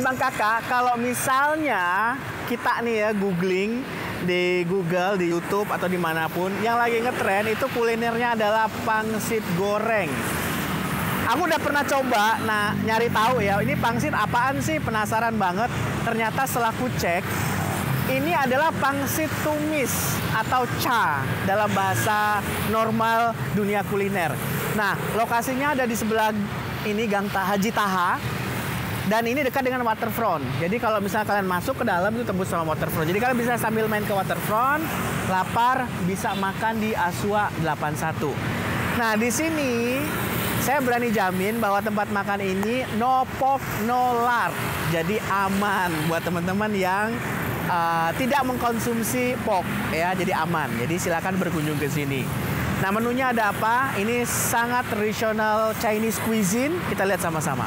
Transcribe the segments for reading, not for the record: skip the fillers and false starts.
Bang Kakak, kalau misalnya kita nih ya googling di Google, di YouTube atau dimanapun, yang lagi ngetren itu kulinernya adalah pangsit goreng. Aku udah pernah coba, nah nyari tahu ya, ini pangsit apaan sih? Penasaran banget. Ternyata setelah ku cek, ini adalah pangsit tumis atau cha dalam bahasa normal dunia kuliner. Nah, lokasinya ada di sebelah ini Gang Haji Taha. Dan ini dekat dengan waterfront. Jadi kalau misalnya kalian masuk ke dalam itu tembus sama waterfront. Jadi kalian bisa sambil main ke waterfront, lapar bisa makan di Aswa 81. Nah, di sini saya berani jamin bahwa tempat makan ini no pork, no lard. Jadi aman buat teman-teman yang tidak mengkonsumsi pork ya, jadi aman. Jadi silakan berkunjung ke sini. Nah, menunya ada apa? Ini sangat tradisional Chinese cuisine. Kita lihat sama-sama.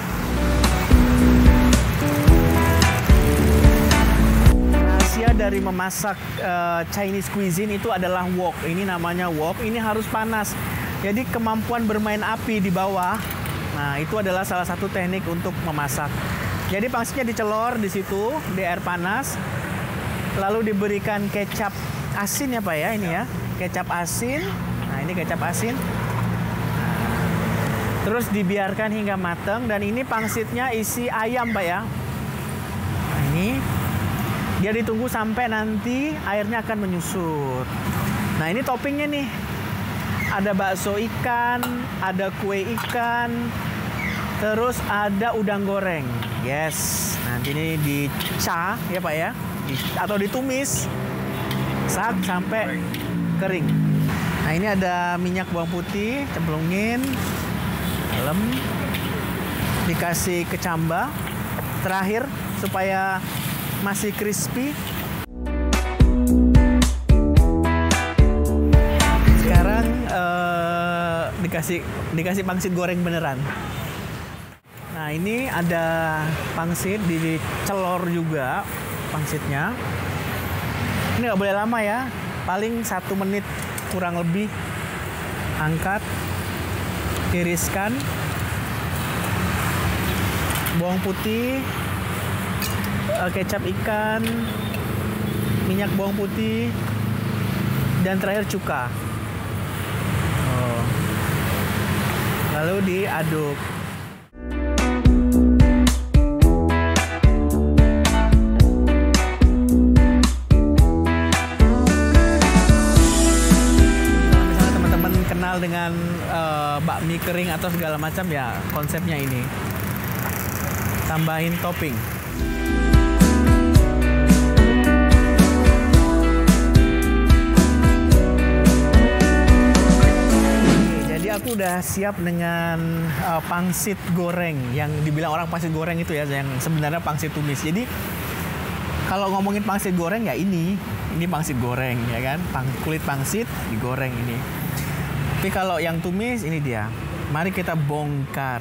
Dari memasak Chinese cuisine itu adalah wok. Ini namanya wok. Ini harus panas. Jadi kemampuan bermain api di bawah. Nah, itu adalah salah satu teknik untuk memasak. Jadi pangsitnya dicelor di situ di air panas. Lalu diberikan kecap asin ya Pak ya, ini ya. Kecap asin. Nah, ini kecap asin. Terus dibiarkan hingga matang dan ini pangsitnya isi ayam Pak ya. Nah, ini dia ditunggu sampai nanti airnya akan menyusut. Nah, ini toppingnya nih. Ada bakso ikan, ada kue ikan, terus ada udang goreng. Yes. Nanti ini dica ya Pak ya. Atau ditumis sampai kering. Nah, ini ada minyak bawang putih, cemplungin. Dalam dikasih kecamba. Terakhir supaya masih crispy. Sekarang dikasih pangsit goreng beneran. Nah, ini ada pangsit dicelor juga pangsitnya. Ini nggak boleh lama ya, paling 1 menit kurang lebih. Angkat, tiriskan, bawang putih, kecap ikan, minyak bawang putih, dan terakhir cuka. Lalu diaduk. Misalnya teman-teman kenal dengan bakmi kering atau segala macam ya, konsepnya ini. Tambahin topping. Aku udah siap dengan pangsit goreng yang dibilang orang pangsit goreng itu ya, yang sebenarnya pangsit tumis. Jadi kalau ngomongin pangsit goreng ya ini pangsit goreng ya kan, kulit pangsit digoreng ini. Tapi kalau yang tumis ini dia. Mari kita bongkar.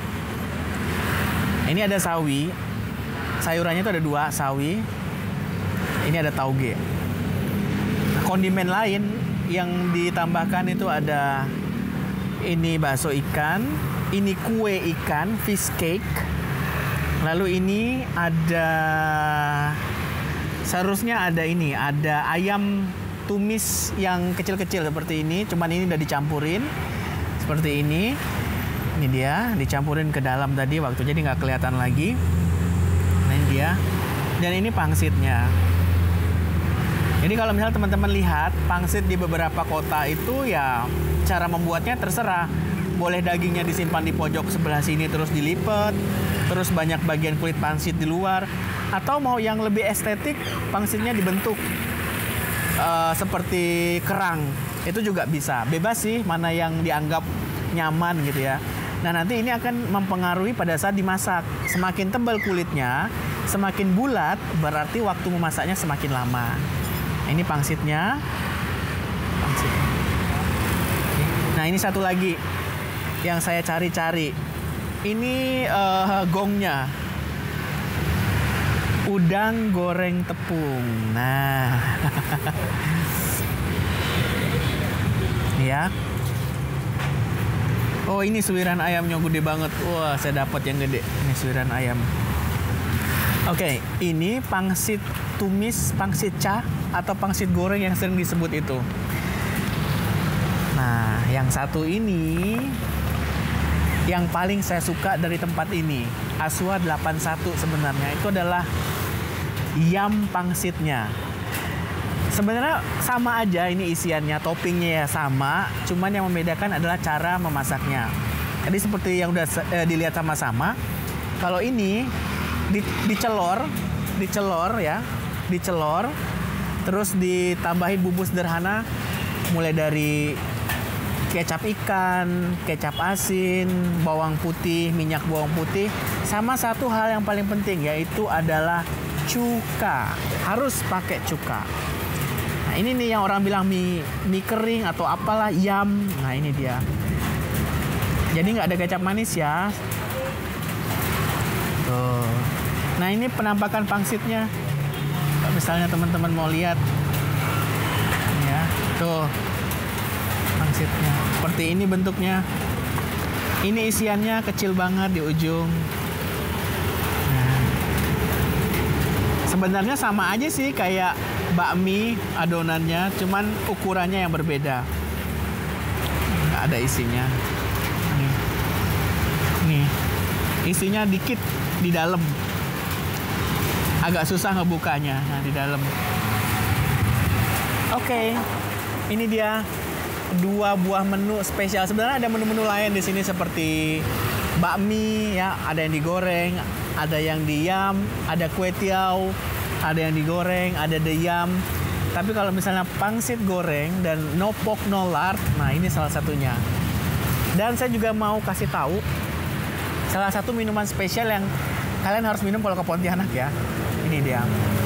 Ini ada sawi, sayurannya itu ada 2 sawi. Ini ada tauge. Kondimen lain yang ditambahkan itu ada ini bakso ikan, ini kue ikan, fish cake. Lalu ini ada, seharusnya ada ini, ada ayam tumis yang kecil-kecil seperti ini. Cuman ini udah dicampurin seperti ini. Ini dia, dicampurin ke dalam tadi, waktu jadi nggak kelihatan lagi. Nah, ini dia. Dan ini pangsitnya. Jadi kalau misalnya teman-teman lihat pangsit di beberapa kota itu ya cara membuatnya terserah. Boleh dagingnya disimpan di pojok sebelah sini terus dilipat, terus banyak bagian kulit pangsit di luar. Atau mau yang lebih estetik, pangsitnya dibentuk seperti kerang. Itu juga bisa. Bebas sih mana yang dianggap nyaman gitu ya. Nah, nanti ini akan mempengaruhi pada saat dimasak. Semakin tebal kulitnya, semakin bulat, berarti waktu memasaknya semakin lama. Ini pangsitnya. Nah, ini satu lagi yang saya cari-cari. Ini gongnya. Udang goreng tepung. Nah. Ya. Oh, ini suiran ayamnya gede banget. Wah, saya dapat yang gede. Ini suiran ayam. Oke, ini pangsit tumis, pangsit cah, atau pangsit goreng yang sering disebut itu. Nah, yang satu ini yang paling saya suka dari tempat ini. Aswa 81 sebenarnya. Itu adalah yam pangsitnya. Sebenarnya sama aja ini isiannya, toppingnya ya sama. Cuman yang membedakan adalah cara memasaknya. Jadi seperti yang udah dilihat sama-sama. Kalau ini dicelor ya, dicelor, terus ditambahin bumbu sederhana, mulai dari kecap ikan, kecap asin, bawang putih, minyak bawang putih, sama satu hal yang paling penting yaitu adalah cuka, harus pakai cuka. Nah ini nih yang orang bilang mie kering atau apalah, yam. Nah ini dia. Jadi nggak ada kecap manis ya. Tuh. Nah ini penampakan pangsitnya. Kalau misalnya teman-teman mau lihat, ya, tuh pangsitnya. Seperti ini bentuknya. Ini isiannya kecil banget di ujung. Nah, sebenarnya sama aja sih kayak bakmi adonannya, cuman ukurannya yang berbeda. Nggak ada isinya. Nih, isinya dikit di dalam. Agak susah ngebukanya. Nah, di dalam. Oke, ini dia 2 buah menu spesial. Sebenarnya ada menu-menu lain di sini seperti bakmi ya, ada yang digoreng, ada yang diyam, ada kue tiaw, ada yang digoreng, ada deyam. Tapi kalau misalnya pangsit goreng dan no pork no lard, nah ini salah satunya. Dan saya juga mau kasih tahu salah satu minuman spesial yang kalian harus minum kalau ke Pontianak ya. Ini dia.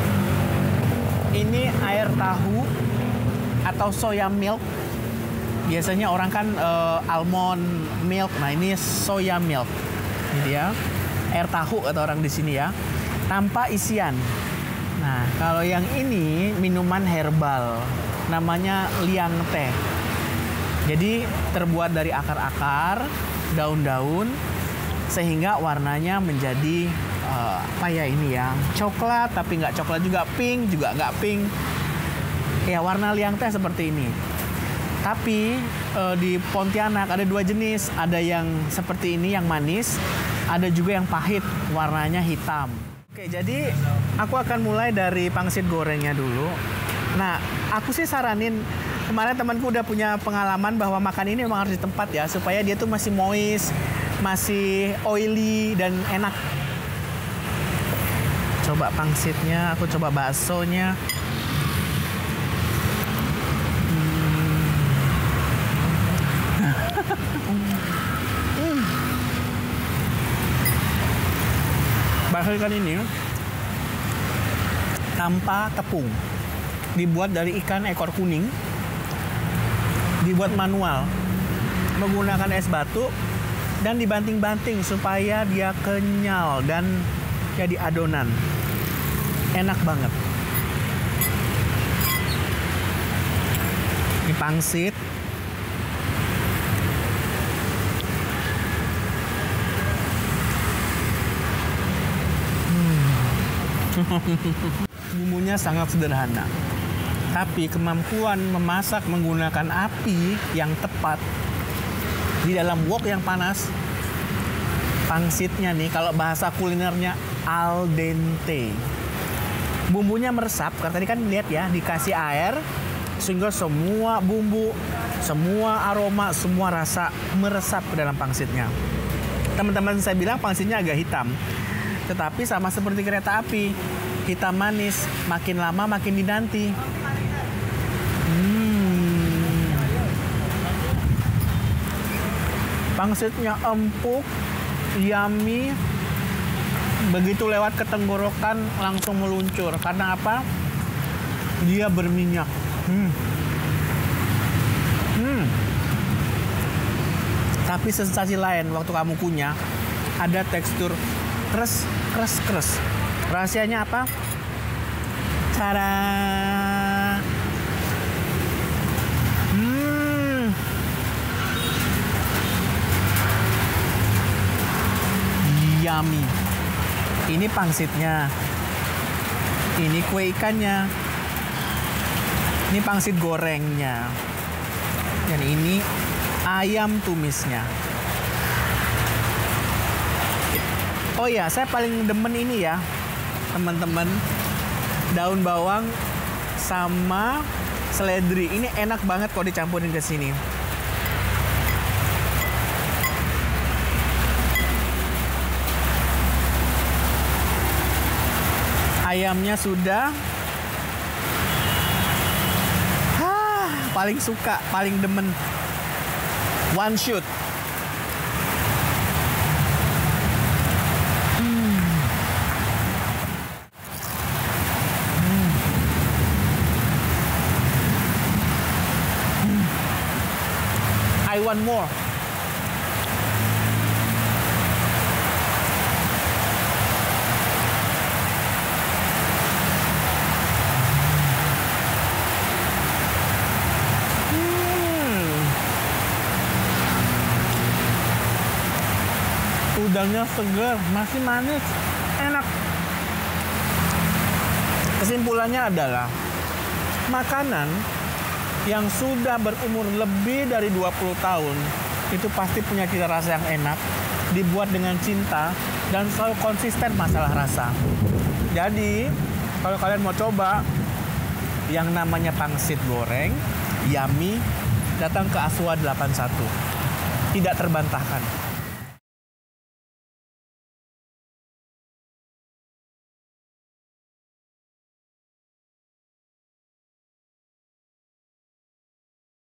Ini air tahu atau soya milk. Biasanya orang kan almond milk. Nah, ini soya milk. Ini dia. Air tahu kata orang di sini ya. Tanpa isian. Nah, kalau yang ini minuman herbal. Namanya liang teh. Jadi terbuat dari akar-akar, daun-daun, sehingga warnanya menjadi apa ya ini ya, coklat tapi nggak coklat juga, pink juga nggak pink. Ya warna liang teh seperti ini. Tapi di Pontianak ada 2 jenis, ada yang seperti ini yang manis, ada juga yang pahit, warnanya hitam. Oke, jadi aku akan mulai dari pangsit gorengnya dulu. Nah, aku sih saranin, kemarin temanku udah punya pengalaman bahwa makan ini memang harus di tempat ya, supaya dia tuh masih moist, masih oily dan enak. Coba pangsitnya, aku coba baksonya. Bakso ikan ini tanpa tepung, dibuat dari ikan ekor kuning, dibuat manual, menggunakan es batu dan dibanting-banting supaya dia kenyal dan jadi adonan. Enak banget. Ini pangsit. Bumbunya sangat sederhana. Tapi kemampuan memasak menggunakan api yang tepat di dalam wok yang panas. Pangsitnya nih, kalau bahasa kulinernya al dente. Bumbunya meresap, karena tadi kan lihat ya, dikasih air sehingga semua bumbu, semua aroma, semua rasa meresap ke dalam pangsitnya. Teman-teman saya bilang pangsitnya agak hitam, tetapi sama seperti kereta api, hitam manis, makin lama makin dinanti. Pangsitnya empuk, yummy. Begitu lewat ke tenggorokan langsung meluncur. Karena apa? Dia berminyak. Tapi sensasi lain waktu kamu kunyah, ada tekstur kres. Rahasianya apa? Cara yummy. Ini pangsitnya. Ini kue ikannya. Ini pangsit gorengnya. Dan ini ayam tumisnya. Oh ya, saya paling demen ini ya, teman-teman. Daun bawang sama seledri. Ini enak banget kalau dicampurin ke sini. Ayamnya sudah. Paling suka, paling demen. One shoot. I want more. Udangnya segar, masih manis, enak. Kesimpulannya adalah makanan yang sudah berumur lebih dari 20 tahun itu pasti punya cita rasa yang enak, dibuat dengan cinta dan selalu konsisten masalah rasa. Jadi, kalau kalian mau coba yang namanya pangsit goreng, yummy, datang ke Aswa 81. Tidak terbantahkan.